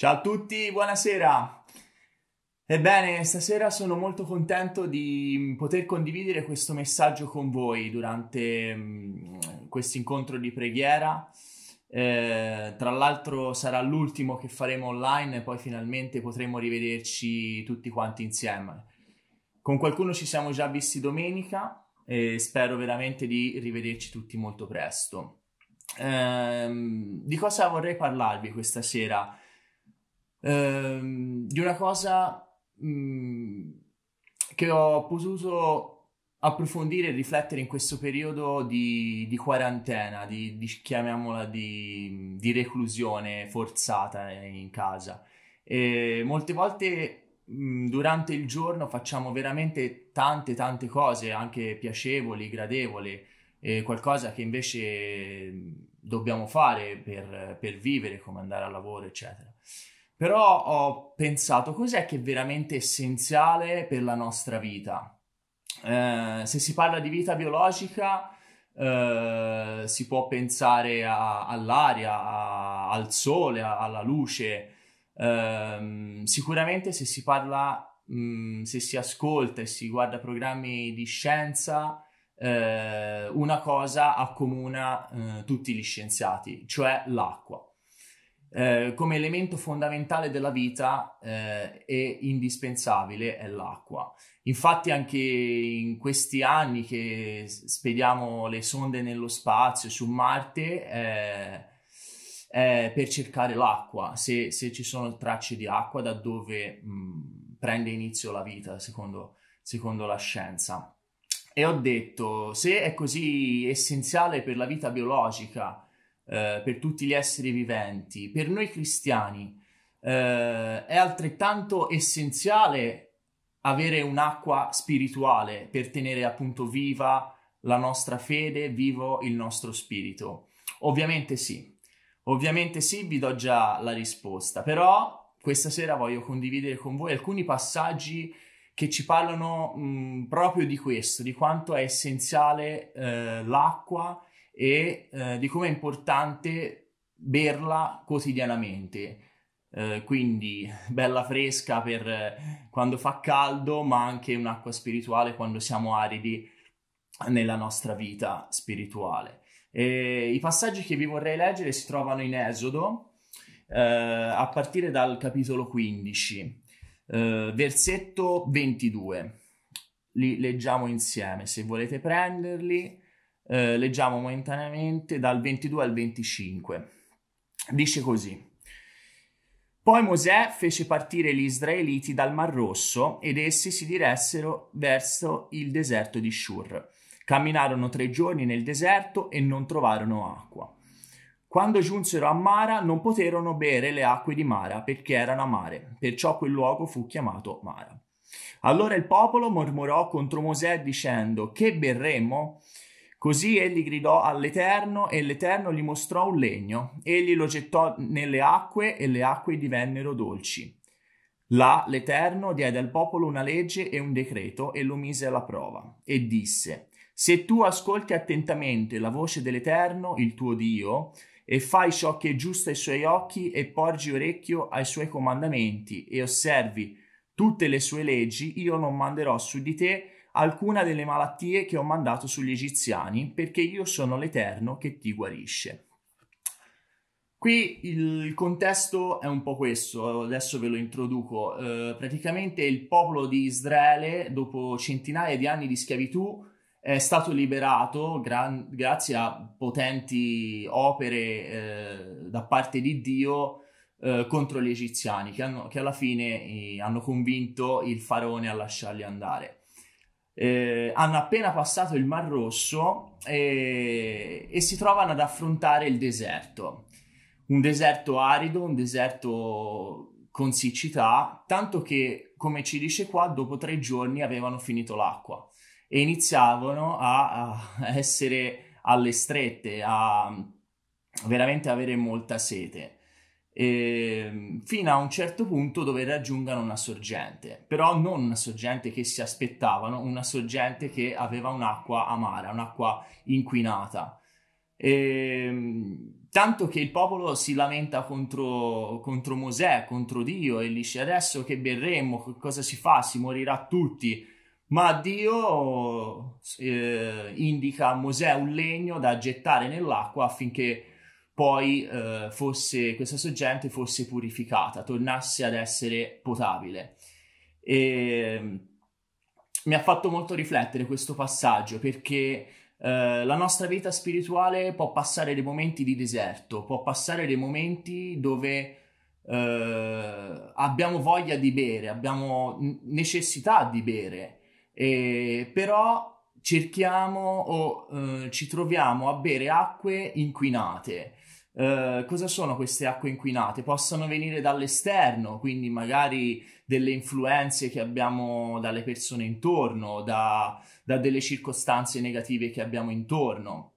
Ciao a tutti, buonasera. Ebbene, stasera sono molto contento di poter condividere questo messaggio con voi durante questo incontro di preghiera. Tra l'altro sarà l'ultimo che faremo online e poi finalmente potremo rivederci tutti quanti insieme. Con qualcuno ci siamo già visti domenica e spero veramente di rivederci tutti molto presto. Di cosa vorrei parlarvi questa sera? Di una cosa che ho potuto approfondire e riflettere in questo periodo di quarantena, chiamiamola di reclusione forzata in casa. E molte volte durante il giorno facciamo veramente tante cose, anche piacevoli, gradevoli, qualcosa che invece dobbiamo fare per vivere, come andare al lavoro, eccetera. Però ho pensato, cos'è che è veramente essenziale per la nostra vita? Se si parla di vita biologica, si può pensare all'aria, al sole, alla luce. Sicuramente se si parla, se si ascolta e si guarda programmi di scienza, una cosa accomuna tutti gli scienziati, cioè l'acqua. Come elemento fondamentale della vita e indispensabile è l'acqua. Infatti anche in questi anni che spediamo le sonde nello spazio su Marte è per cercare l'acqua, se ci sono tracce di acqua da dove prende inizio la vita secondo la scienza. E ho detto, se è così essenziale per la vita biologica, per tutti gli esseri viventi, per noi cristiani è altrettanto essenziale avere un'acqua spirituale per tenere appunto viva la nostra fede, vivo il nostro spirito. Ovviamente sì, vi do già la risposta, però questa sera voglio condividere con voi alcuni passaggi che ci parlano proprio di questo, di quanto è essenziale l'acqua e di come è importante berla quotidianamente. Quindi bella fresca per quando fa caldo, ma anche un'acqua spirituale quando siamo aridi nella nostra vita spirituale. I passaggi che vi vorrei leggere si trovano in Esodo, a partire dal capitolo 15, versetto 22. Li leggiamo insieme, se volete prenderli. Leggiamo momentaneamente dal 22 al 25. Dice così: Poi Mosè fece partire gli israeliti dal Mar Rosso ed essi si diressero verso il deserto di Shur. Camminarono 3 giorni nel deserto e non trovarono acqua. Quando giunsero a Mara non poterono bere le acque di Mara perché erano amare, perciò quel luogo fu chiamato Mara. Allora il popolo mormorò contro Mosè dicendo: Che berremo? Così egli gridò all'Eterno e l'Eterno gli mostrò un legno. Egli lo gettò nelle acque e le acque divennero dolci. Là l'Eterno diede al popolo una legge e un decreto e lo mise alla prova. E disse: Se tu ascolti attentamente la voce dell'Eterno, il tuo Dio, e fai ciò che è giusto ai suoi occhi e porgi orecchio ai suoi comandamenti e osservi tutte le sue leggi, io non manderò su di te alcuna delle malattie che ho mandato sugli egiziani, perché io sono l'Eterno che ti guarisce. Qui il contesto è un po' questo, adesso ve lo introduco. Praticamente il popolo di Israele, dopo centinaia di anni di schiavitù, è stato liberato grazie a potenti opere da parte di Dio contro gli egiziani, che alla fine hanno convinto il faraone a lasciarli andare. Hanno appena passato il Mar Rosso e si trovano ad affrontare il deserto. Un deserto arido, un deserto con siccità, tanto che, come ci dice qua, dopo 3 giorni avevano finito l'acqua e iniziavano a essere alle strette, a veramente avere molta sete. Fino a un certo punto dove raggiungano una sorgente, però non una sorgente che si aspettavano, una sorgente che aveva un'acqua amara, un'acqua inquinata. Tanto che il popolo si lamenta contro Mosè, contro Dio, e dice adesso che berremo, che cosa si fa? Si morirà tutti. Ma Dio indica a Mosè un legno da gettare nell'acqua affinché poi questa sorgente fosse purificata, tornasse ad essere potabile. E mi ha fatto molto riflettere questo passaggio perché la nostra vita spirituale può passare dei momenti di deserto, può passare dei momenti dove abbiamo voglia di bere, abbiamo necessità di bere, però cerchiamo o ci troviamo a bere acque inquinate. Cosa sono queste acque inquinate? Possono venire dall'esterno, quindi magari delle influenze che abbiamo dalle persone intorno, da delle circostanze negative che abbiamo intorno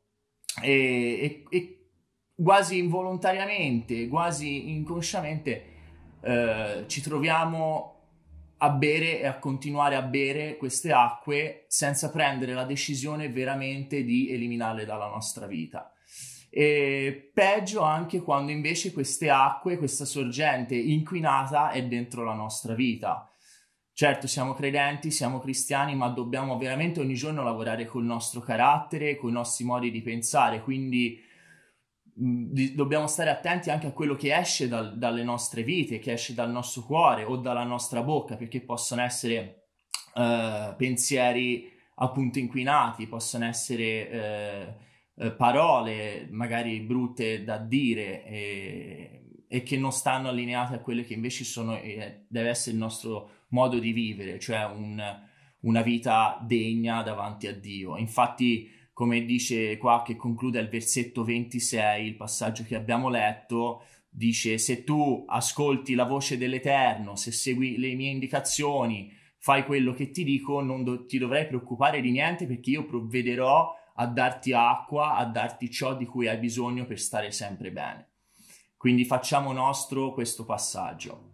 e quasi involontariamente, quasi inconsciamente ci troviamo a bere e a continuare a bere queste acque senza prendere la decisione veramente di eliminarle dalla nostra vita. E peggio anche quando invece queste acque, questa sorgente inquinata è dentro la nostra vita. Certo, siamo credenti, siamo cristiani, ma dobbiamo veramente ogni giorno lavorare col nostro carattere, con i nostri modi di pensare, quindi dobbiamo stare attenti anche a quello che esce dalle nostre vite, che esce dal nostro cuore o dalla nostra bocca, perché possono essere pensieri appunto inquinati, possono essere parole magari brutte da dire e che non stanno allineate a quelle che invece sono deve essere il nostro modo di vivere, cioè una vita degna davanti a Dio. Infatti, come dice qua, che conclude il versetto 26, il passaggio che abbiamo letto, dice: se tu ascolti la voce dell'Eterno, se segui le mie indicazioni, fai quello che ti dico, non ti dovrai preoccupare di niente, perché io provvederò a darti acqua, a darti ciò di cui hai bisogno per stare sempre bene. Quindi facciamo nostro questo passaggio.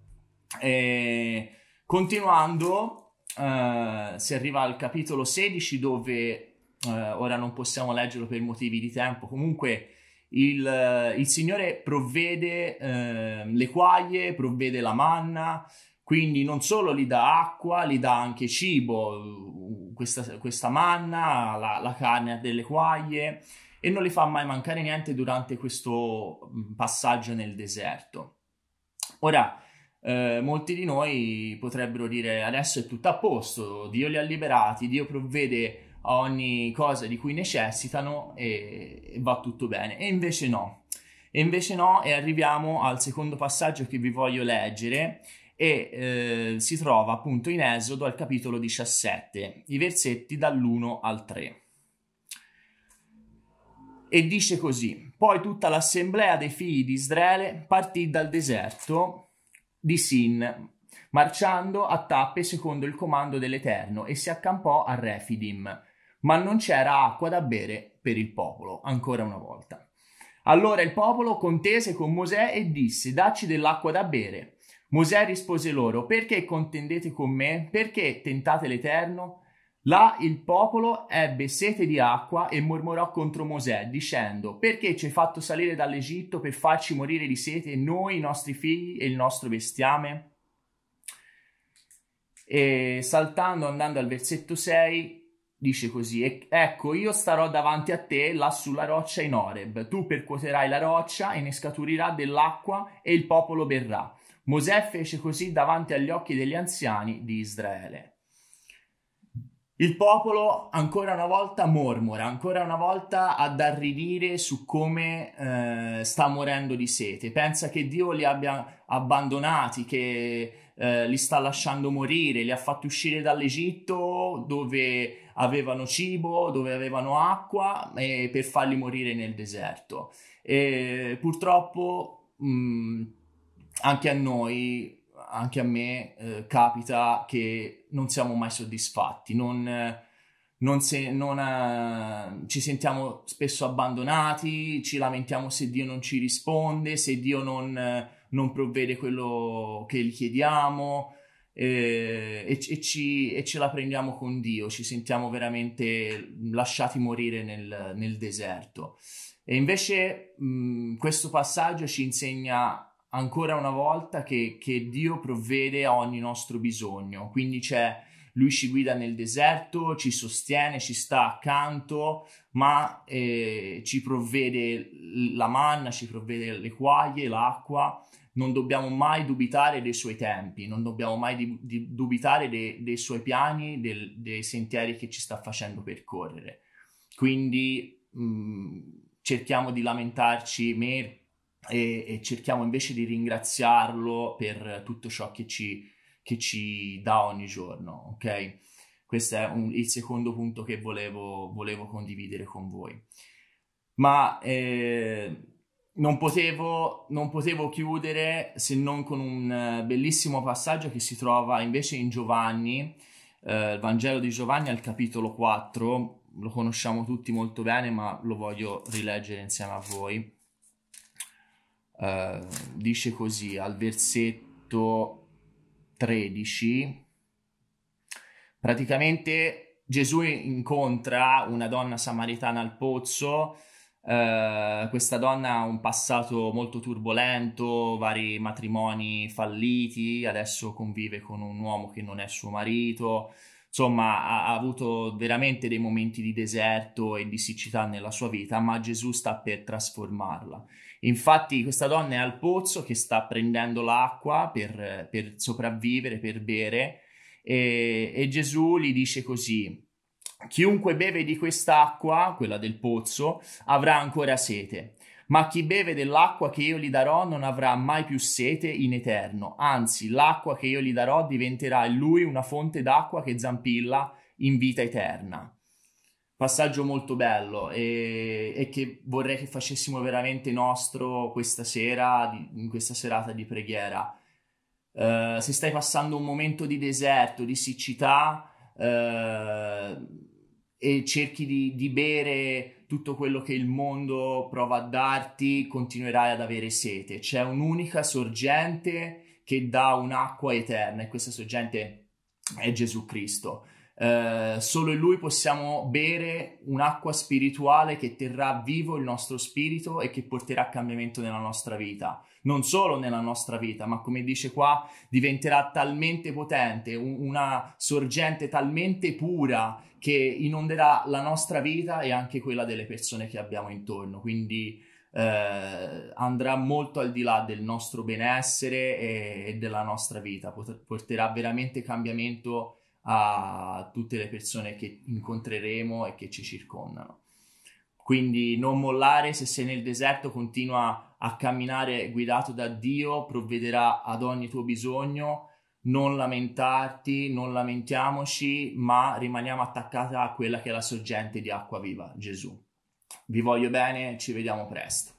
Continuando, si arriva al capitolo 16, dove ora non possiamo leggerlo per motivi di tempo. Comunque il Signore provvede le quaglie, provvede la manna, quindi non solo gli dà acqua, gli dà anche cibo, questa manna, la carne delle quaglie, e non gli fa mai mancare niente durante questo passaggio nel deserto. Ora, molti di noi potrebbero dire: adesso è tutto a posto, Dio li ha liberati, Dio provvede a ogni cosa di cui necessitano e va tutto bene. E invece no. E arriviamo al secondo passaggio che vi voglio leggere, e si trova appunto in Esodo al capitolo 17, i versetti dall'1 al 3. E dice così: poi tutta l'assemblea dei figli di Israele partì dal deserto di Sin, marciando a tappe secondo il comando dell'Eterno, e si accampò a Refidim, ma non c'era acqua da bere per il popolo. Ancora una volta. Allora il popolo contese con Mosè e disse: dacci dell'acqua da bere. Mosè rispose loro: perché contendete con me? Perché tentate l'Eterno? Là il popolo ebbe sete di acqua e mormorò contro Mosè, dicendo: perché ci hai fatto salire dall'Egitto per farci morire di sete, noi, i nostri figli e il nostro bestiame? E saltando, andando al versetto 6, dice così: ecco, io starò davanti a te là sulla roccia in Oreb, tu percuoterai la roccia e ne scaturirà dell'acqua e il popolo berrà. Mosè fece così davanti agli occhi degli anziani di Israele. Il popolo ancora una volta mormora, ancora una volta ha da ridire su come sta morendo di sete. Pensa che Dio li abbia abbandonati, che li sta lasciando morire, li ha fatti uscire dall'Egitto dove avevano cibo, dove avevano acqua, per farli morire nel deserto. E purtroppo anche a noi, anche a me, capita che non siamo mai soddisfatti, ci sentiamo spesso abbandonati, ci lamentiamo se Dio non ci risponde, se Dio non provvede quello che gli chiediamo, e ce la prendiamo con Dio, ci sentiamo veramente lasciati morire nel deserto. E invece questo passaggio ci insegna ancora una volta che Dio provvede a ogni nostro bisogno, quindi Lui ci guida nel deserto, ci sostiene, ci sta accanto, ma ci provvede la manna, ci provvede le quaglie, l'acqua. Non dobbiamo mai dubitare dei Suoi tempi, non dobbiamo mai dubitare dei Suoi piani, dei sentieri che ci sta facendo percorrere. Quindi cerchiamo di lamentarci meno e cerchiamo invece di ringraziarlo per tutto ciò che ci dà ogni giorno, ok? Questo è il secondo punto che volevo condividere con voi. Ma non potevo chiudere se non con un bellissimo passaggio che si trova invece in Giovanni, il Vangelo di Giovanni al capitolo 4, lo conosciamo tutti molto bene, ma lo voglio rileggere insieme a voi. Dice così, al versetto 13, praticamente Gesù incontra una donna samaritana al pozzo. Questa donna ha un passato molto turbolento, vari matrimoni falliti, adesso convive con un uomo che non è suo marito, insomma ha avuto veramente dei momenti di deserto e di siccità nella sua vita, ma Gesù sta per trasformarla. Infatti questa donna è al pozzo che sta prendendo l'acqua per sopravvivere, per bere, e Gesù gli dice così: chiunque beve di quest'acqua, quella del pozzo, avrà ancora sete, ma chi beve dell'acqua che io gli darò non avrà mai più sete in eterno, anzi l'acqua che io gli darò diventerà in lui una fonte d'acqua che zampilla in vita eterna. Passaggio molto bello e che vorrei che facessimo veramente nostro questa sera, in questa serata di preghiera. Se stai passando un momento di deserto, di siccità, e cerchi di bere tutto quello che il mondo prova a darti, continuerai ad avere sete. C'è un'unica sorgente che dà un'acqua eterna e questa sorgente è Gesù Cristo. Solo in Lui possiamo bere un'acqua spirituale che terrà vivo il nostro spirito e che porterà cambiamento nella nostra vita. Non solo nella nostra vita, ma come dice qua, diventerà talmente potente, una sorgente talmente pura che inonderà la nostra vita e anche quella delle persone che abbiamo intorno. Quindi andrà molto al di là del nostro benessere e della nostra vita, porterà veramente cambiamento a tutte le persone che incontreremo e che ci circondano. Quindi non mollare, se sei nel deserto continua a camminare guidato da Dio, provvederà ad ogni tuo bisogno. Non lamentarti, non lamentiamoci, ma rimaniamo attaccati a quella che è la sorgente di acqua viva, Gesù. Vi voglio bene, ci vediamo presto.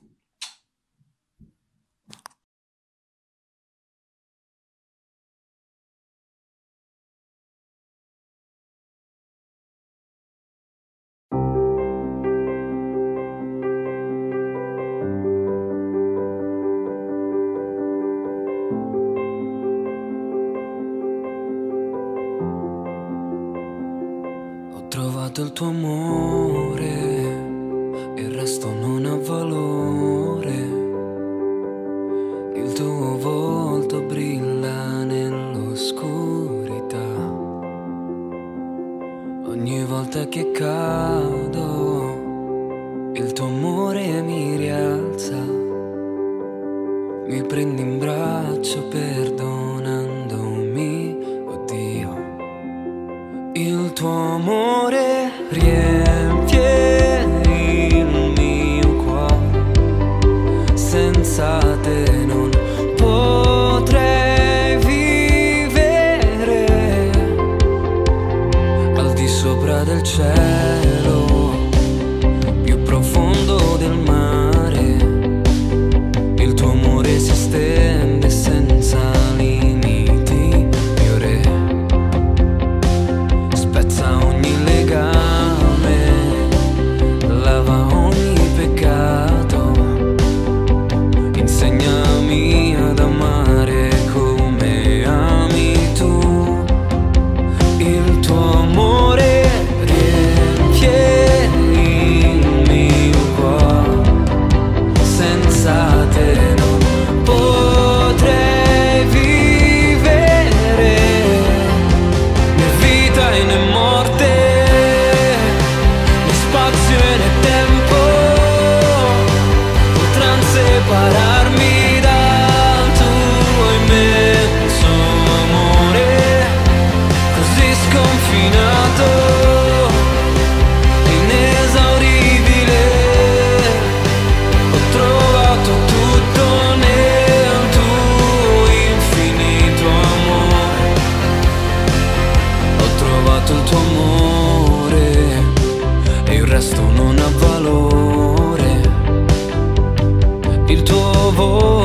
Il tuo amore, il resto non ha valore, il tuo volto brilla nell'oscurità, ogni volta che cado, il tuo amore mi rialza, mi prendi in braccio perdonandomi, oh Dio, il tuo amore riempie il mio cuore, senza te non potrei vivere, al di sopra del cielo, più profondo del mare, il tuo amore si stende senza limiti.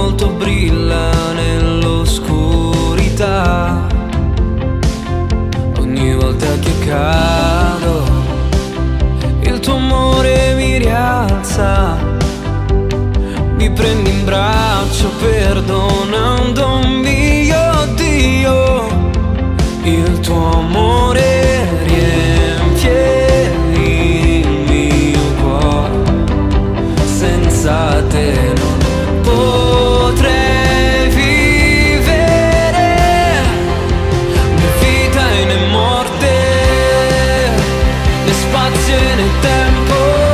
volto brilla nell'oscurità. Ogni volta che cado, il tuo amore mi rialza, mi prendi in braccio perdonandomi, oh Dio. Il tuo amore riempie il mio cuore, senza te non potrei vivere, né vita e né morte, né spazio e né tempo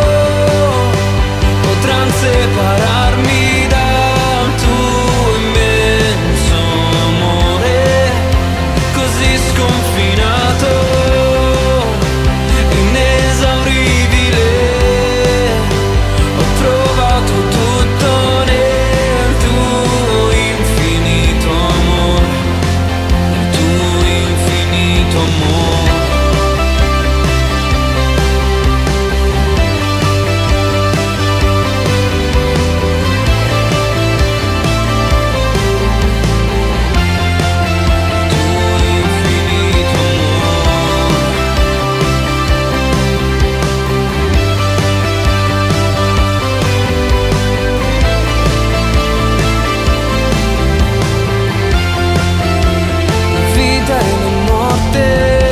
potranno separarmi dal tuo immenso amore, così sconfinato, inesauribile. Ho trovato tutto nel tuo infinito amore, nel tuo infinito amore. Vita e né morte,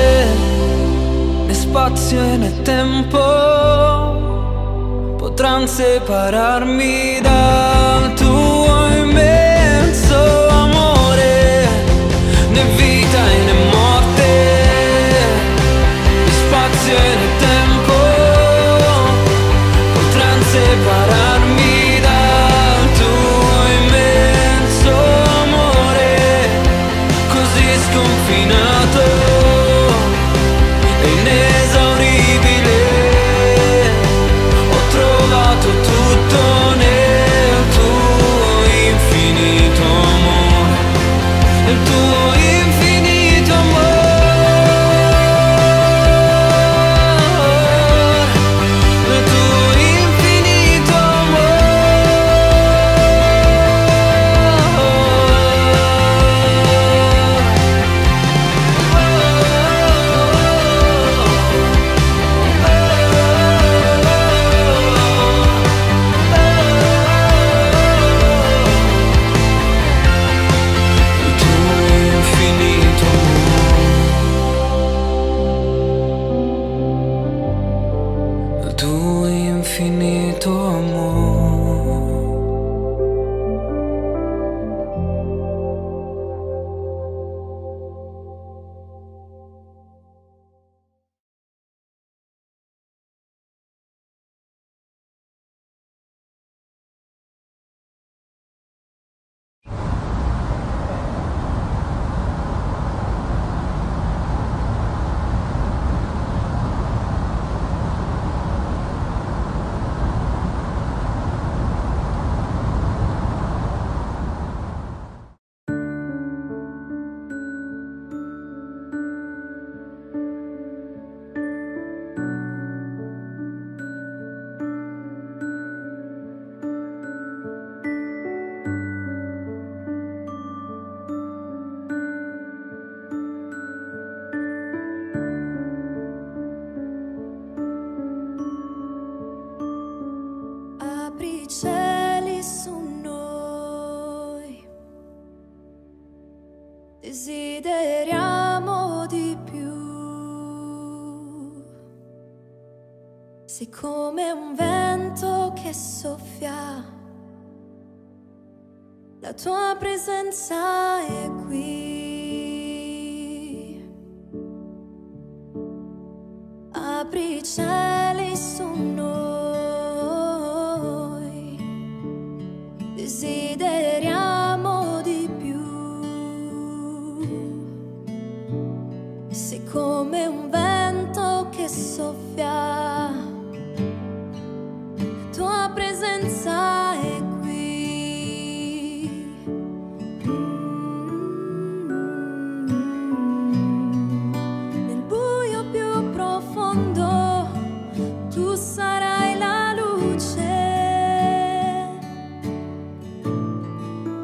né spazio e né tempo potranno separarmi dal tuo immenso amore, né vita e né morte, né spazio e né tempo potranno separarmi dal tuo immenso amore, così sconfinato e inesauribile. Ho trovato tutto nel tuo infinito amore, nel tuo infinito amore, nel tuo infinito il tuo infinito amore. Apri i cieli su noi, desideriamo di più. Sei come un vento che soffia, la tua presenza è qui. Apri i cieli su noi, desideriamo di più. Sei come un vento che soffia, la tua presenza è qui. Nel buio più profondo tu sarai la luce.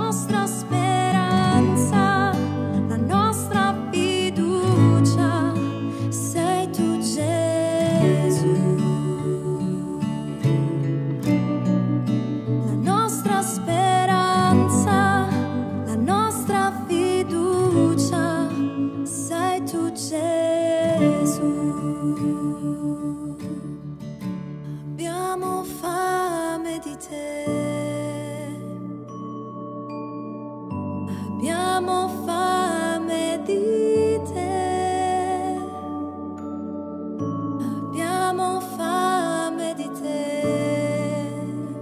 nostra speranza, la nostra fiducia, sei tu Gesù. La nostra speranza, la nostra fiducia, sei tu Gesù. Abbiamo fame di te. Abbiamo fame di te. Abbiamo fame di te.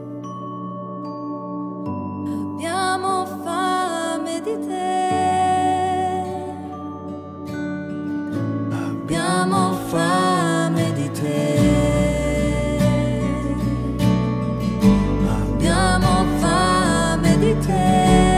Abbiamo fame di te. Abbiamo fame di te. Abbiamo fame di te.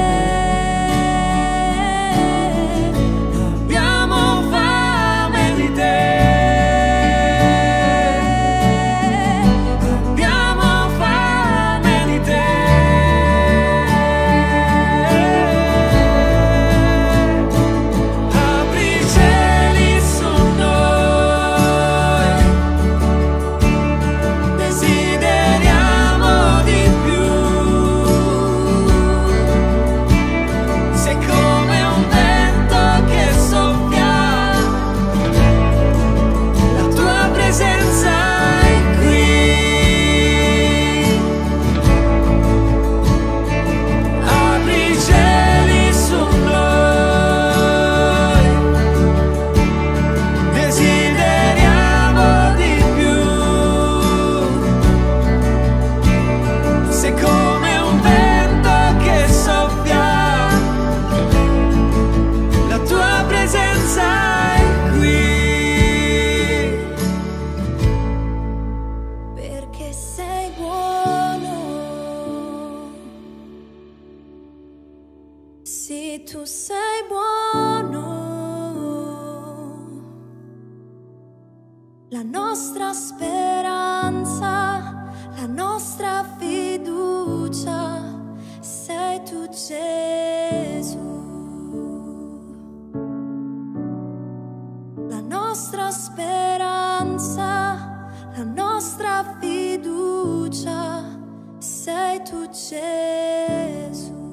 Perché sei buono, sì, tu sei buono. La nostra speranza, la nostra fiducia, sei tu Gesù. La nostra speranza, la nostra fiducia, sei tu Gesù.